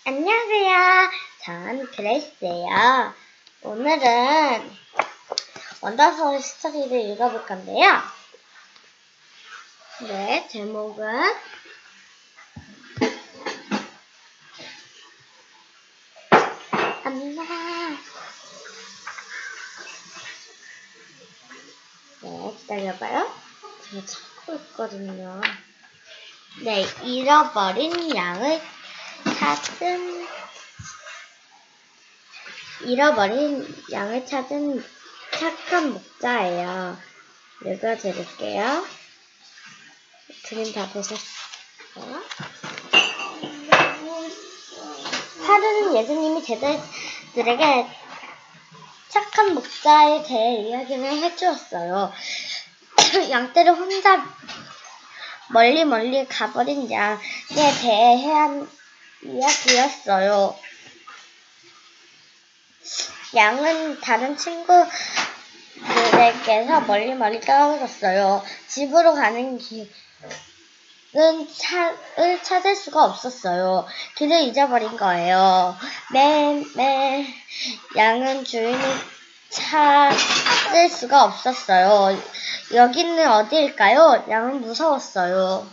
안녕하세요. 전 그레이스예요. 오늘은 원더스토리 스토리를 읽어볼 건데요. 네, 제목은 안나. 네, 기다려봐요. 제가 찾고 있거든요. 네, 잃어버린 양을 찾은 착한 목자예요. 읽어드릴게요. 그림 다 보셨어요? 하루는 예수님이 제자들에게 착한 목자에 대해 이야기를 해주었어요. 양떼를 혼자 멀리 가버린 양에 대한 이야기였어요. 양은 다른 친구들에게서 멀리 떨어졌어요. 집으로 가는 길은 차를 찾을 수가 없었어요. 길을 잊어버린 거예요. 매일 양은 주인을 찾을 수가 없었어요. 여기는 어디일까요? 양은 무서웠어요.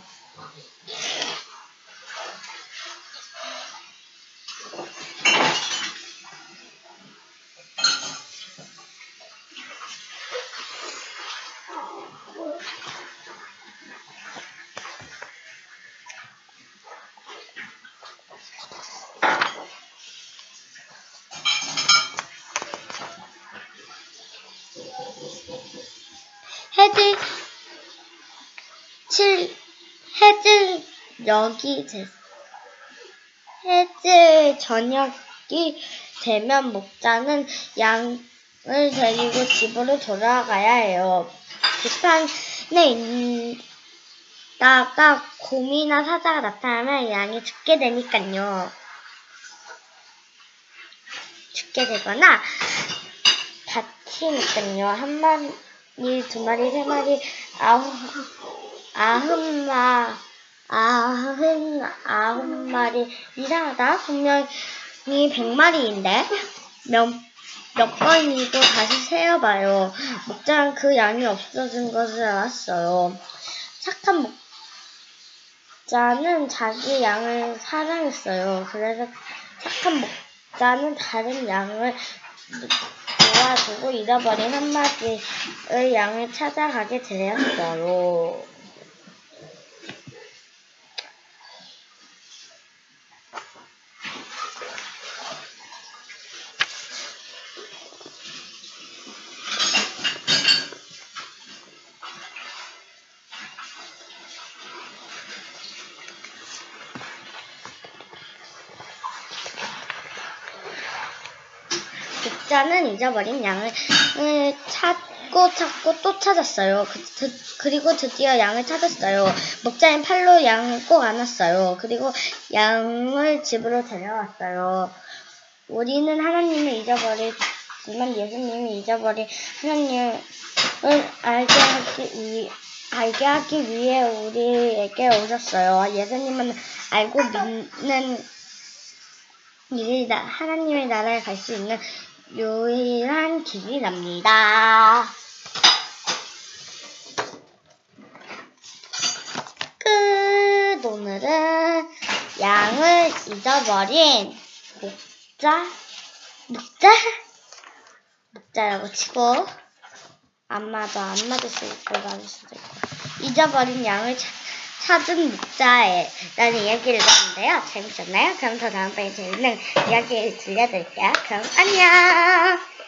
해질 저녁이 되면 목자는 양을 데리고 집으로 돌아가야 해요. 들판에 있다가 곰이나 사자가 나타나면 양이 죽게 되니까요. 죽게 되거나 다치니까요. 한 마리, 두 마리, 세 마리, 아흔 마리. 이상하다. 분명히 100마리인데 몇 번이고 다시 세어봐요. 목자는 그 양이 없어진 것을 알았어요. 착한 목자는 자기 양을 사랑했어요. 그래서 착한 목자는 다른 양을 도와주고 잃어버린 한 마리의 양을 찾아가게 되었어요. 목자는 잊어버린 양을 찾고 또 찾았어요. 그리고 드디어 양을 찾았어요. 목자는 팔로 양을 꼭 안았어요. 그리고 양을 집으로 데려왔어요. 우리는 하나님을 잊어버리지만 예수님이 잊어버린 하나님을 알게 하기 위해 우리에게 오셨어요. 예수님은 알고 믿는 일이 하나님의 나라에 갈 수 있는 유일한 길이랍니다. 끝. 오늘은 양을 잊어버린 목자라고 치고 안 맞을 수도 있고 맞을 수도 있고 잊어버린 양을 찾은 목자라는 이야기를 읽었는데요. 재밌었나요? 그럼 더 다음번에 재밌는 이야기를 들려드릴게요. 그럼 안녕.